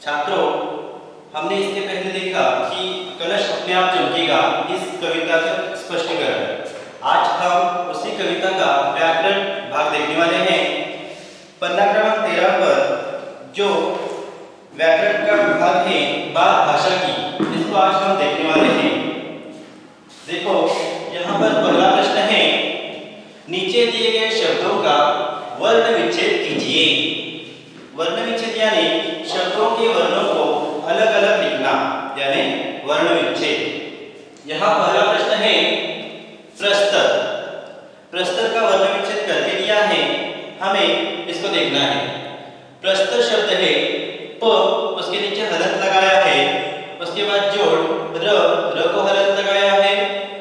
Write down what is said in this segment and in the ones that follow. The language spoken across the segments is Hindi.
छात्रों, हमने इसके पहले देखा कि कलश अपने आप चमकेगा इस कविता का स्पष्टीकरण। आज हम उसी कविता का व्याकरण भाग देखने वाले हैं। पन्ना क्रमांक 13 पर जो व्याकरण का भाग है बात भाषा की, इसको आज हम देखने वाले हैं। देखो, यहाँ पर पहला प्रश्न है, नीचे दिए गए शब्दों का वर्ण विच्छेद कीजिए। वर्ण विच्छेद यानी शब्दों के वर्णों को अलग अलग लिखना, यानी वर्ण विच्छेद। यहाँ पहला प्रश्न है प्रस्तर। प्रस्तर का वर्ण विच्छेद करके दिया है, हमें इसको देखना है। प्रस्तर शब्द है प, उसके नीचे हलंत लगाया है, उसके बाद जोड़ र को हलंत लगाया है,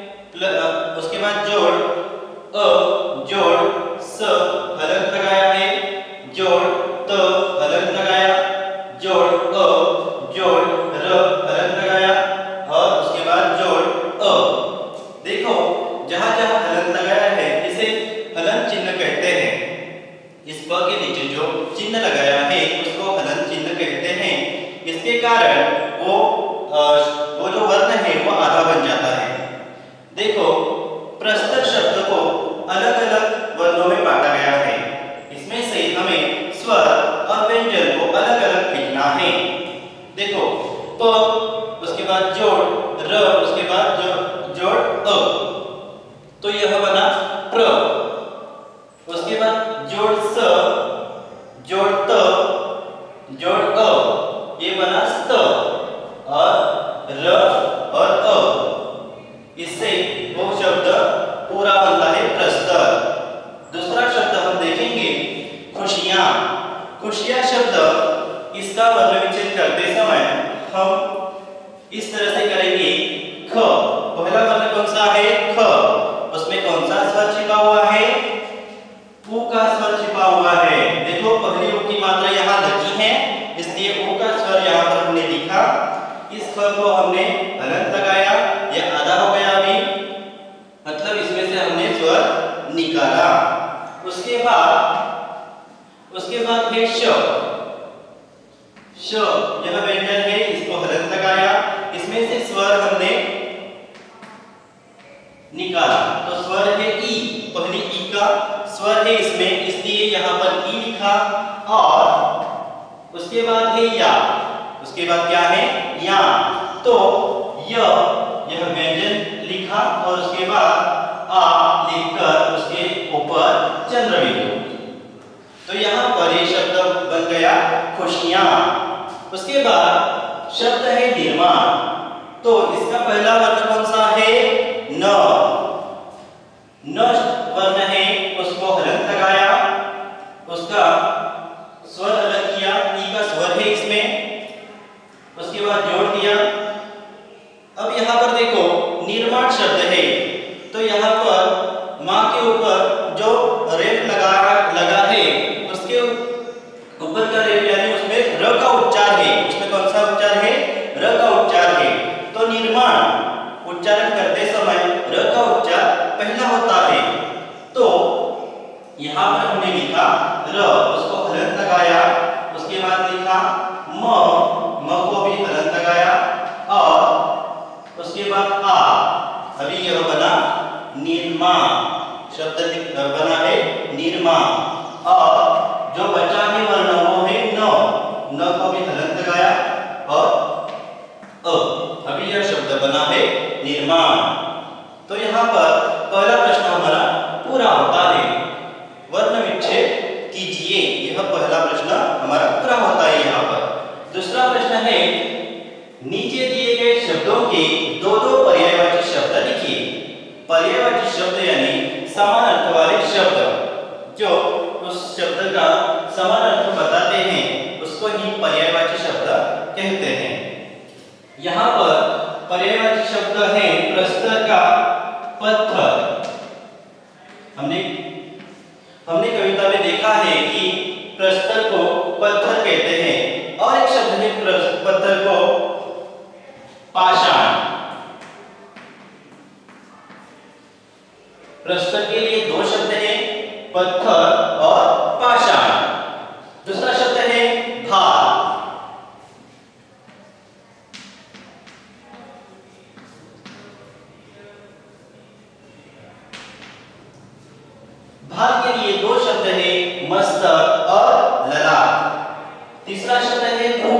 उसके बाद जोड़ अ, जोड़ स हलंत लगाया है, जोड़ त हलंत लगाया, जोड़ अ, जोड़ र हलंत लगाया और उसके बाद जोड़ अ। देखो, जहां जहां हलंत लगाया है इसे हलंत चिन्ह कहते हैं। इस प के नीचे जो चिन्ह लगाया है उसको हलंत चिन्ह कहते हैं। इसके कारण वो जो वर्ण है वो आधा बन जाता है। देखो, प्रस्तर शब्द को अलग अलग वर्णों में बांटा गया है। इसमें से हमें स्वर और व्यंजन को अलग अलग लिखना है। देखो, प, उसके बाद जोड़ र, उसके बाद जोड़ अ, तो यह बना प्र। उसके बाद जोड़ स, जोड़ त, जोड़ अ, ये बना स्त और र और अ। इससे वो शब्द पूरा बनता है प्रस्तर। दूसरा शब्द हम देखेंगे खुशियां। खुशियां शब्द, इसका वर्ण विच्छेद करते समय हम इस तरह से करेंगे। ख, पहला वर्ण कौन सा है? ख। उसमें कौन सा स्वर छिपा हुआ है? उ का स्वर छिपा हुआ है। देखो, पहली उ की मात्रा यहाँ लगी है, इसलिए उ का स्वर यहाँ पर हमने लिखा। इस स्वर को हमने हलंत लगाया, यह आधा हो गया अभी, मतलब इसमें से हमने स्वर निकाला। उसके बाद है श। श, यह व्यंजन है, इसको हलंत लगाया, इसमें से स्वर हमने निकाला। तो स्वर है ई, पहली ई का स्वर है इसमें, इसलिए यहाँ पर ई लिखा। और उसके बाद है या। उसके बाद क्या है? या। तो यह व्यंजन लिखा और उसके बाद आ लिखकर उसके ऊपर चंद्र बिंदु। तो यहाँ पर ये शब्द बन गया खुशियां। उसके बाद शब्द है निर्माण। तो इसका पहला वर्ण कौन सा है? न। न वर्ण है, उसको हलंत लगाया, उसका स्वर अलग किया, ई का स्वर है इसमें, उसके बाद जोड़ दिया। अब यहाँ पर देखो, निर्माण शब्द है, तो यहाँ पर माँ के ऊपर जो रेफ लगा है, उसके ऊपर का रेफ यानी उसमें र का उच्चार है। उसमें कौन सा उच्चार है? र का उच्चार है। तो निर्माण उच्चारण करते समय र का उच्चार पहला होता है। तो यहाँ पर हमने लिखा र, उसको हलंत लगाया, उसके बाद लिखा म को भी हलंत लगाया और उसके बाद आ। अभी यह बना निर्मा शब्द बना है निर्मा। और जो बचा है वर्ण वो है न को भी हलंत लगाया और अ। अभी यह शब्द बना है निर्माण। तो यहाँ पर पहला प्रश्न हमारा पूरा होता है। वर्ण विच्छेद कीजिए, यह पहला प्रश्न हमारा पूरा होता है यहाँ पर। दूसरा प्रश्न है, नीचे दिए गए शब्दों के दो पर्यायवाची शब्द लिखिए। पर्यायवाची शब्द यानी समान अर्थ वाले शब्द, जो उस शब्द का समान अर्थ बताते हैं उसको ही पर्यायवाची शब्द कहते हैं। यहाँ पर पर्यायवाची शब्द है प्रस्तर का पत्थर। हमने कविता में देखा है कि प्रस्तर को पत्थर कहते हैं, और एक शब्द है पत्थर को पाषाण। प्रस्तर के लिए दो शब्द हैं, पत्थर और पाषाण। दूसरा शब्द है भार। के लिए दो शब्द है मस्तक और ललाट। तीसरा शब्द है भू।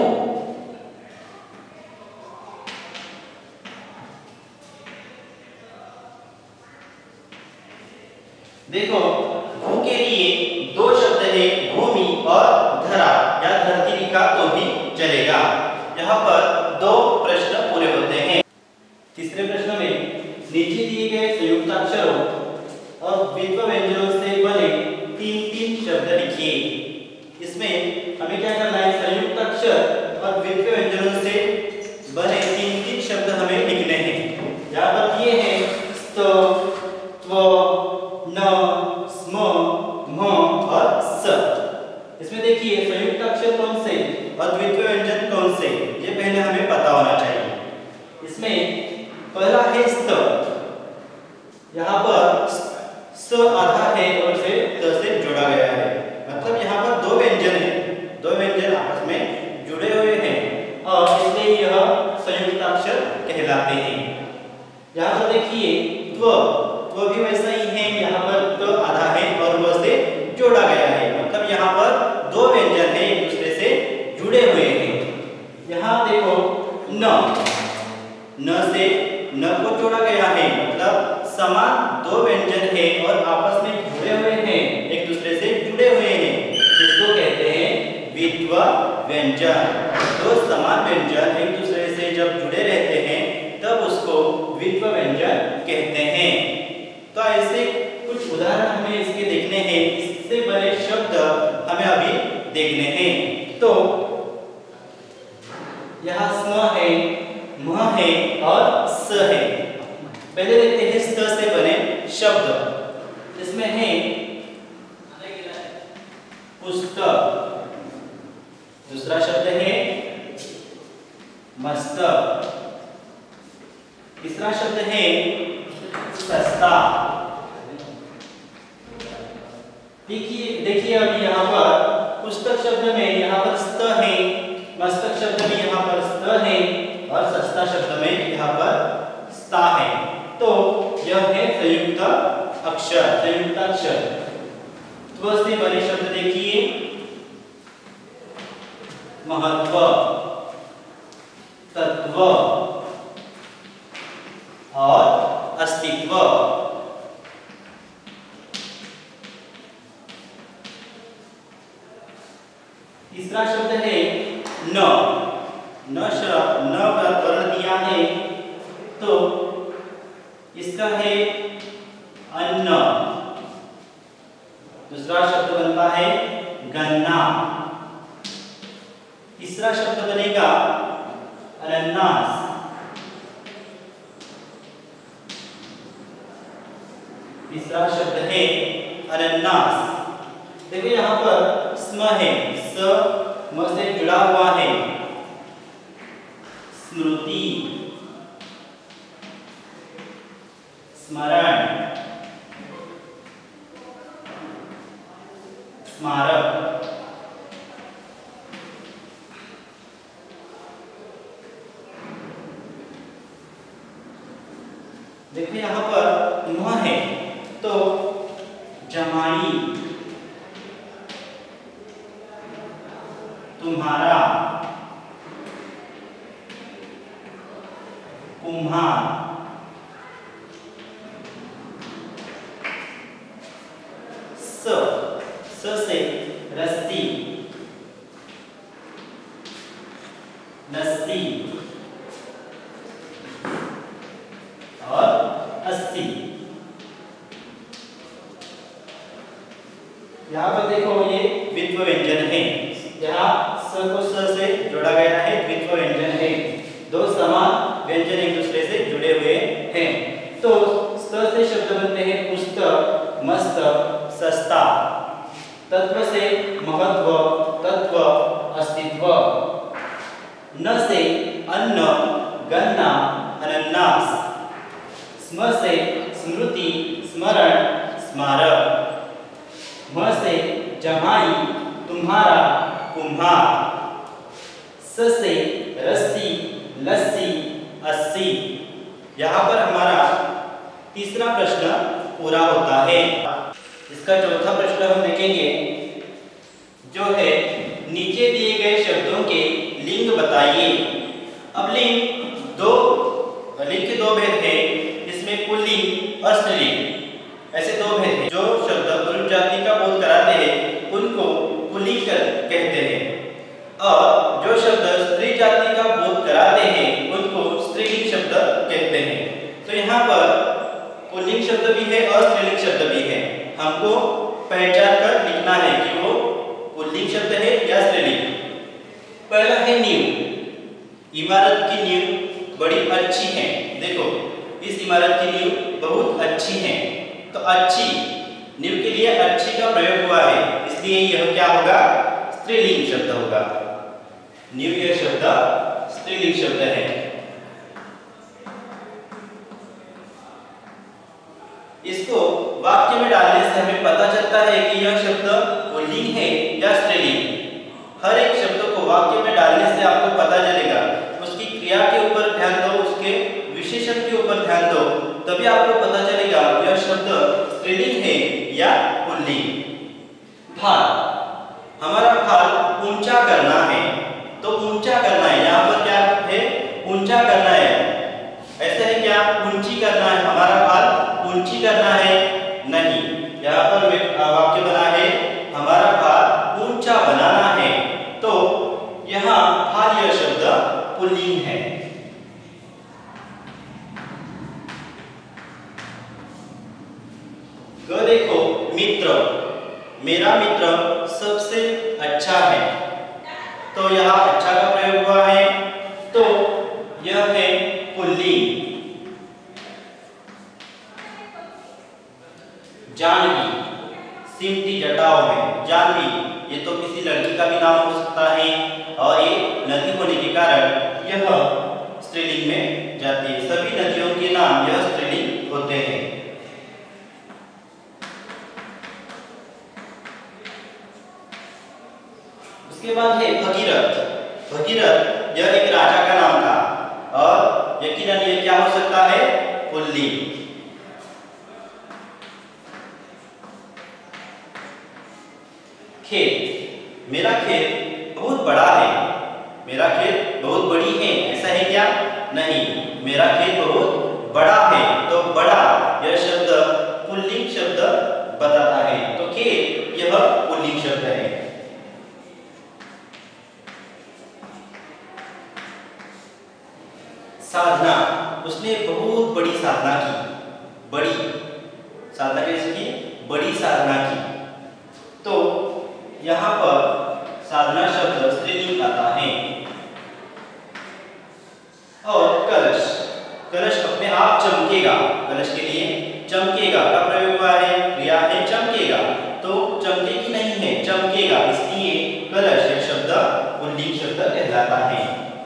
देखो भू के लिए दो शब्द है भूमि और धरा या धरती लिखा तो भी चलेगा। यहाँ पर दो प्रश्न पूरे होते हैं। तीसरे प्रश्न में नीचे दिए गए संयुक्ताक्षरों और द्वित्व व्यंजनों से बने तीन तीन शब्द लिखिए। इसमें हमें क्या करना है, संयुक्त अक्षर और द्वित्व व्यंजनों से बने तीन तीन शब्द हमें लिखने हैं। यहाँ पर दिए हैं स्त, त्व, न, स्म, म और स। इसमें देखिए संयुक्त अक्षर कौन से और द्वित्व व्यंजन कौन से, ये पहले हमें पता होना चाहिए। इसमें पहला है स्त। यहाँ पर स आधा है और फिर त से जोड़ा गया है, मतलब यहाँ पर दो व्यंजन है, दो व्यंजन आपस में जुड़े हुए हैं और इसलिए यह संयुक्त अक्षर कहलाते हैं। यहाँ पर देखिए त्व भी वैसा ही है, यहाँ पर त आधा है और व से जोड़ा गया है, मतलब यहाँ पर दो व्यंजन है एक दूसरे से जुड़े हुए हैं। यहाँ देखो न से न को जोड़ा गया है, मतलब समान दो व्यंजन है और आपस में जुड़े हुए हैं, एक दूसरे से जुड़े हुए हैं, इसको कहते हैं द्वित्व व्यंजन। दो समान व्यंजन एक दूसरे से जब जुड़े रहते हैं तब उसको द्वित्व व्यंजन कहते हैं। तो ऐसे कुछ उदाहरण हमें इसके देखने हैं, इससे बने शब्द हमें अभी देखने हैं। तो यहाँ स्म है, म है और स है। पहले देखते हैं स्त से बने शब्द। इसमें है पुस्तक, दूसरा शब्द है मस्तक, तीसरा शब्द है सस्ता। देखिए अभी यहाँ पर पुस्तक शब्द में यहाँ पर स्त है, मस्तक शब्द में यहाँ पर स्त है और सस्ता शब्द में यहाँ पर स्ता है। तो यह है संयुक्त अक्षर, संयुक्त अक्षर। त्व से बने शब्द देखिए महत्व, तत्व और अस्तित्व। तीसरा शब्द है न वर्ण दिया है तो इसका है अन्न। दूसरा शब्द बनता है गन्ना। तीसरा शब्द बनेगा अनानास। तीसरा शब्द है अनानास। देखिए यहाँ पर स्म है, स म से जुड़ा हुआ है, स्मृति, स्मरण, स्मारक। देखिए यहाँ पर म है तो जमाई, तुम्हारा, कुम्हार, स से रस्सी, लस्सी और अस्सी। यहाँ पर देखो ये द्वित्व व्यंजन है, यहाँ स को स से जोड़ा गया है, द्वित्व व्यंजन है, दो समान व्यंजन एक दूसरे से जुड़े हुए हैं। तो स से शब्द बनते हैं पुस्तक, मस्तक, सस्ता। तत्व से महत्व, तत्व, अस्तित्व। न से अन्न, गन्ना, अनानास। स्म से स्मृति, स्मरण, स्मारक। म से जमाई, तुम्हारा, कुम्हार। स से रस्सी, लस्सी, अस्सी। यहाँ पर हमारा तीसरा प्रश्न पूरा होता है। इसका चौथा प्रश्न हम देखेंगे जो है नीचे दिए गए शब्दों के लिंग बताइए। अब लिंग के दो भेद हैं, इसमें पुल्लिंग और स्त्रीलिंग, ऐसे दो भेद हैं। जो शब्द पुरुष जाति का बोध कराते हैं उनको पुल्लिंग कहते हैं, और जो शब्द स्त्री जाति का बोध कराते हैं उनको स्त्रीलिंग शब्द कहते हैं। तो यहाँ पर पुल्लिंग शब्द भी है और स्त्रीलिंग शब्द भी है, हमको पहचान कर लिखना है कि वो पुल्लिंग शब्द है या स्त्रीलिंग। पहला है नींव। इमारत की नींव बड़ी अच्छी है। देखो, इस इमारत की नींव बहुत अच्छी है, तो अच्छी नींव के लिए अच्छी का प्रयोग हुआ है, इसलिए यह क्या होगा? स्त्रीलिंग शब्द होगा। नींव यह शब्द स्त्रीलिंग शब्द है। इसको वाक्य में डालने से हमें पता चलता है कि यह शब्द पुल्लिंग है या स्त्रीलिंग। हर एक शब्द को वाक्य में डालने से आपको पता चलेगा, उसकी क्रिया के ऊपर ध्यान दो, उसके विशेषण के ऊपर ध्यान दो, तभी आपको पता चलेगा यह शब्द स्त्रीलिंग है या पुल्लिंग। भार, हमारा भार ऊंचा करना है, तो ऊंचा करना है, यहाँ पर क्या है? ऊंचा करना है। ऐसा है क्या? ऊंची करना है, हमारा भार ऊंची करना है? नहीं, यहाँ पर वाक्य बना है हमारा भार ऊंचा बनाना है, तो यहाँ भार यह शब्द पुल्लिंग है। देखो, मित्र, मेरा मित्र सबसे अच्छा है, तो यहाँ अच्छा का प्रयोग हुआ है, तो यह है पुल्लिंग। जानवी, सिमटी जटाओं में जानवी, ये तो किसी लड़की का भी नाम हो सकता है, और ये नदी होने के कारण यह स्त्रीलिंग में जाती है। सभी नदियों के नाम यह स्त्रीलिंग होते हैं। उसके बाद है भगीरथ। भगीरथ यह एक राजा का नाम था, और यकीनन ये क्या हो सकता है? पुल्लिंग। खेत, मेरा खेत बहुत बड़ा है, मेरा खेत बहुत बड़ी है, ऐसा है क्या? नहीं, मेरा खेत बहुत बड़ा है, तो बड़ा यह शब्द पुल्लिंग शब्द बताता है, तो खेत यह पुल्लिंग शब्द है। साधना, उसने बहुत बड़ी साधना की। बड़ी साधना कैसे की? बड़ी साधना की, तो यहाँ पर साधना शब्द स्त्रीलिंग आता है। और कलश, कलश अपने आप चमकेगा, कलश के लिए चमकेगा का प्रयोग हुआ है, क्रिया है चमकेगा, तो चमकेगी नहीं है, चमकेगा, इसलिए कलश यह शब्द पुल्लिंग शब्द कहलाता है।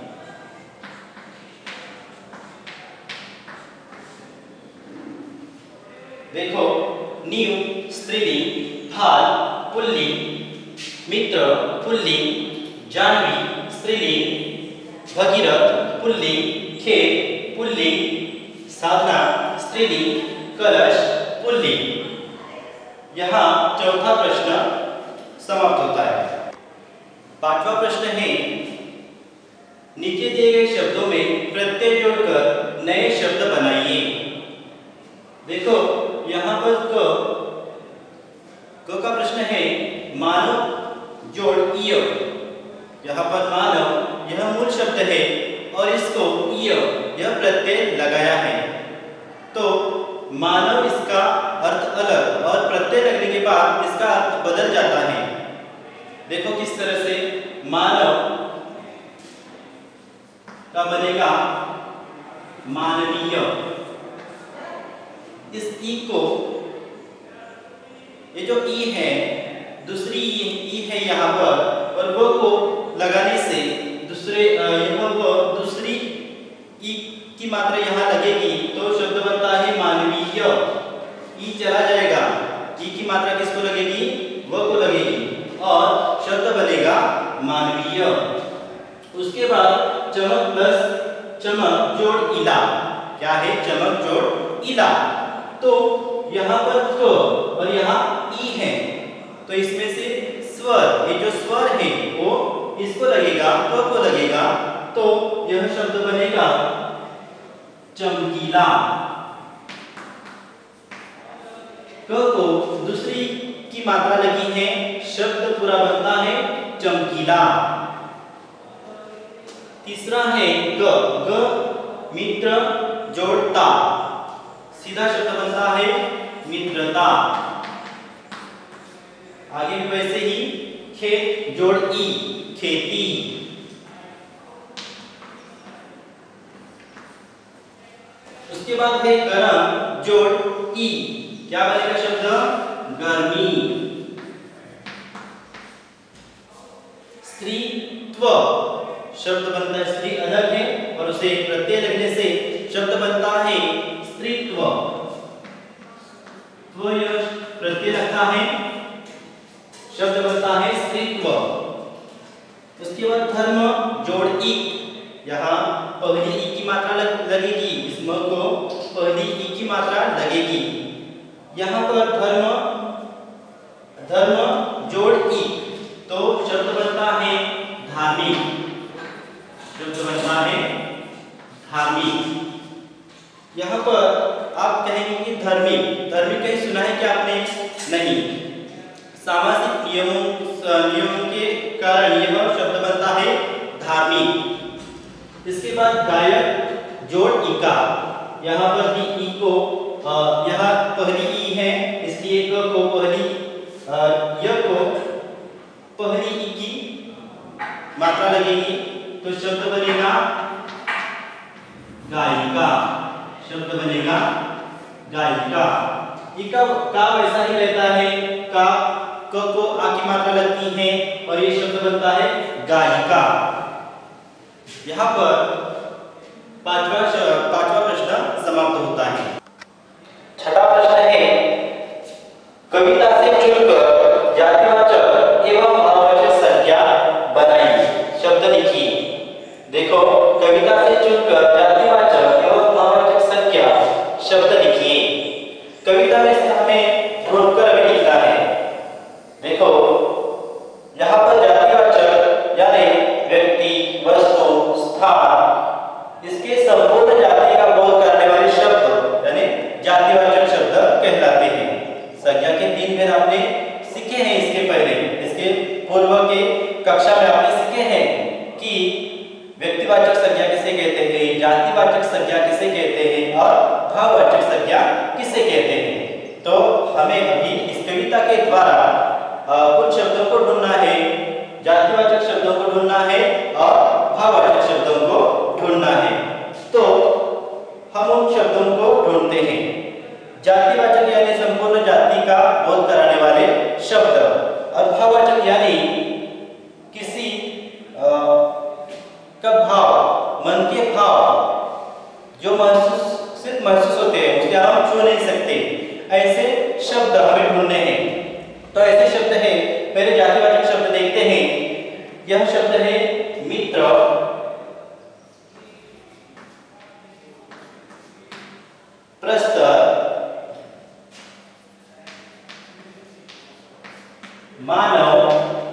देखो, नींव स्त्रीलिंग, भाल पुल्लिंग, मित्र पुल्लिंग, जानवी स्त्रीलिंग, भगीरथ पुल्लिंग, खेत पुल्लिंग, साधना स्त्रीलिंग, कलश पुल्लिंग। यहाँ चौथा प्रश्न समाप्त होता है। पांचवा प्रश्न है, नीचे दिए गए शब्दों में प्रत्यय जोड़कर नए शब्द बनाइए। देखो, यहाँ पर क का प्रश्न है, मानव जोड़ इय। यहाँ पर मानव यह मूल शब्द है और इसको इय यह प्रत्यय लगाया है, तो मानव इसका अर्थ अलग और प्रत्यय लगने के बाद इसका अर्थ बदल जाता है। देखो किस तरह से मानव का बनेगा मानवीय। इस ई को, ये जो ई है, दूसरी ई है यहाँ पर, और वो को लगाने से दूसरे दूसरी ई की मात्रा यहाँ लगेगी, तो शब्द बनता है मानवीय। ई चला जाएगा, ई की मात्रा किसको लगेगी? वो को लगेगी, और शब्द बनेगा मानवीय। उसके बाद चमक प्लस चमक जोड़ इला, क्या है? चमक जोड़ इला, तो यहाँ पर क और यहाँ ई है, तो इसमें से स्वर, ये जो स्वर है वो इसको लगेगा, क को लगेगा, तो यह शब्द बनेगा चमकीला। क को दूसरी की मात्रा लगी है, शब्द पूरा बनता है चमकीला। तीसरा है ग, ग मित्र जोड़ता, सीधा शब्द बनता है मित्रता। आगे भी वैसे ही, खेत जोड़ ई, खेती। उसके बाद है गरम जोड़ ई, क्या बनेगा शब्द? गर्मी। स्त्रीत्व शब्द बनता है, स्त्री अलग है और उसे प्रत्यय लगने से शब्द बनता है स्त्रीत्व। तो यह प्रत्यय लगता है, शब्द बनता है स्त्रीत्व। उसके बाद धर्म जोड़ ई, यहाँ पहली ई की मात्रा लगेगी, इस म को पहली ई की मात्रा लगेगी। यहाँ पर धर्म जोड़ ई, तो शब्द बनता है धार्मिक, शब्द बनता है धार्मिक। यहाँ पर आप कहेंगे कि धार्मिक, धार्मिक कहीं सुना है क्या आपने? नहीं। सामाजिक नियमों के कारण यह शब्द बनता है धार्मिक। इसके बाद गायक जोड़ इका, यहाँ पर भी ई को, यहाँ पहली ई है इसलिए क को पहली, य को पहली ई की मात्रा लगेगी, तो शब्द बनेगा गायिका, शब्द बनेगा गायिका। इका का वैसा ही रहता है, का क को आ की मात्रा लगती है और ये शब्द बनता है गायिका। यहाँ पर पांचवा प्रश्न समाप्त होता है। छठा प्रश्न है, कविता से चुनकर जातिवाचक एवं भाववाचक संज्ञा बनाइए, शब्द लिखिए। देखो, कविता से चुनकर जातिवाचक एवं भाववाचक संज्ञा शब्द लिखिए। कविता में से हमें ढूंढकर अभी लिखना है। देखो, यहाँ पर जातिवाचक यानी व्यक्ति, वस्तु, स्थान, इसके संपूर्ण जाति का बोध करने वाले शब्द यानी जातिवाचक शब्द कहलाते हैं। संज्ञा के 3 भेद आपने सीखे हैं इसके पहले, इसके पूर्व के कक्षा में आपने सीखे हैं कि व्यक्तिवाचक संज्ञा किसे कहते हैं, जातिवाचक संज्ञा किसे कहते हैं और भाववाचक संज्ञा किसे कहते हैं। तो हमें अभी इस कविता के द्वारा कुछ शब्दों को ढूंढना है, जातिवाचक शब्दों को ढूंढना है और भाववाचक शब्दों को ढूंढना है। तो हम उन शब्दों को ढूंढते हैं। जातिवाचक यानी संपूर्ण जाति का बोध कराने वाले शब्द, और भाववाचक यानी किसी का भाव, मन के भाव जो सिर्फ महसूस होते हैं, उसे हम छू नहीं सकते, ऐसे शब्द हमें ढूंढने हैं। तो ऐसे शब्द है, पहले जातिवाचक शब्द देखते हैं। यह शब्द है मित्र, प्रस्तर, मानव,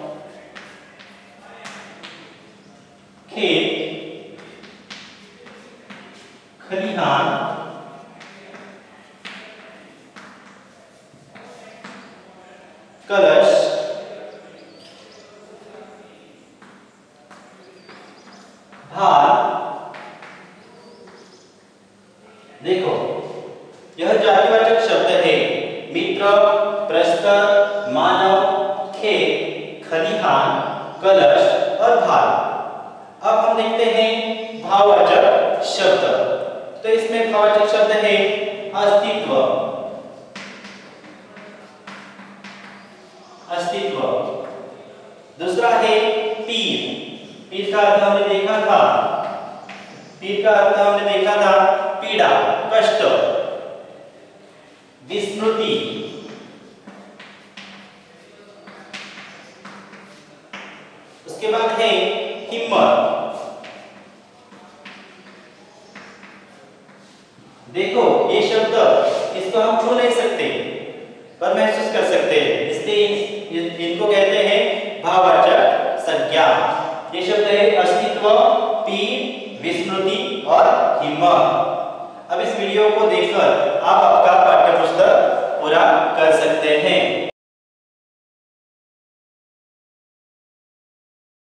खेत, खलिहान, कलश, भार। देखो, यह जातिवाचक शब्द है। मित्र, प्रस्तर, मानव, खेत, खलिहान, कलश और भार। अब हम देखते हैं भाववाचक शब्द। तो इसमें भाववाचक शब्द है अस्तित्व, अस्तित्व। दूसरा है पीर, पीर का अर्थ हमने देखा था, पीर का अर्थ हमने देखा था पीड़ा, कष्ट। विस्मृति, उसके बाद है हिम्मत। देखो, ये शब्द इसको हम छू नहीं सकते, पर महसूस कर सकते हैं, इसलिए इनको कहते हैं भाववाचक संज्ञा। ये शब्द है अस्तित्व, पीर, विस्मृति और हिम्मत। अब इस वीडियो को देखकर आप आपका पाठ्य पुस्तक पूरा कर सकते हैं।